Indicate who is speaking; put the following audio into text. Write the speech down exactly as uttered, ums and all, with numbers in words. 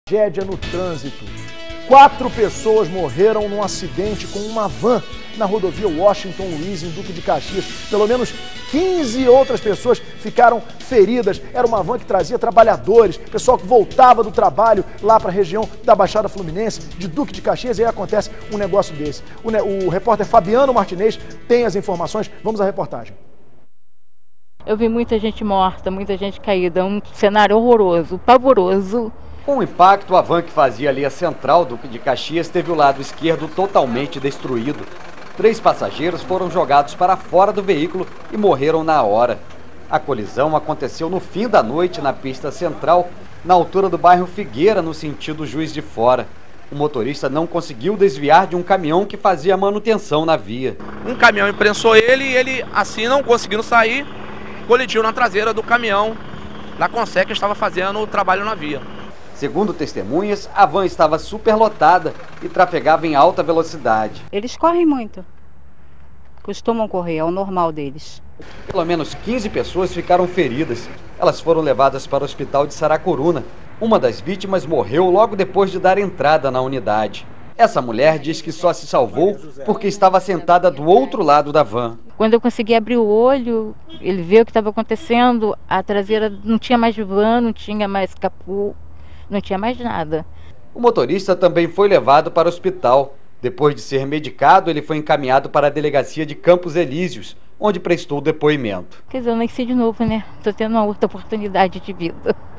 Speaker 1: Tragédia no trânsito. Quatro pessoas morreram num acidente com uma van na rodovia Washington Luiz, em Duque de Caxias. Pelo menos quinze outras pessoas ficaram feridas. Era uma van que trazia trabalhadores, pessoal que voltava do trabalho lá para a região da Baixada Fluminense, de Duque de Caxias, e aí acontece um negócio desse. O, o repórter Fabiano Martinez tem as informações. Vamos à reportagem.
Speaker 2: Eu vi muita gente morta, muita gente caída, um cenário horroroso, pavoroso.
Speaker 3: Com o impacto, a van que fazia a linha central do Duque de Caxias teve o lado esquerdo totalmente destruído. Três passageiros foram jogados para fora do veículo e morreram na hora. A colisão aconteceu no fim da noite na pista central, na altura do bairro Figueira, no sentido Juiz de Fora. O motorista não conseguiu desviar de um caminhão que fazia manutenção na via.
Speaker 4: Um caminhão imprensou ele e ele, assim não conseguindo sair, colidiu na traseira do caminhão, na Consec, que estava fazendo o trabalho na via.
Speaker 3: Segundo testemunhas, a van estava superlotada e trafegava em alta velocidade.
Speaker 5: Eles correm muito. Costumam correr, é o normal deles.
Speaker 3: Pelo menos quinze pessoas ficaram feridas. Elas foram levadas para o hospital de Saracuruna. Uma das vítimas morreu logo depois de dar entrada na unidade. Essa mulher diz que só se salvou porque estava sentada do outro lado da van.
Speaker 2: Quando eu consegui abrir o olho, ele viu o que estava acontecendo, a traseira não tinha mais van, não tinha mais capô. Não tinha mais nada.
Speaker 3: O motorista também foi levado para o hospital. Depois de ser medicado, ele foi encaminhado para a delegacia de Campos Elíseos, onde prestou depoimento.
Speaker 2: Quer dizer, eu nasci de novo, né? Estou tendo uma outra oportunidade de vida.